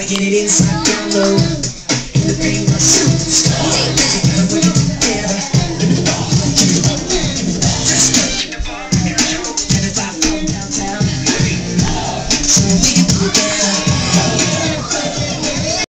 Get it inside down low. In the paint, my shoes.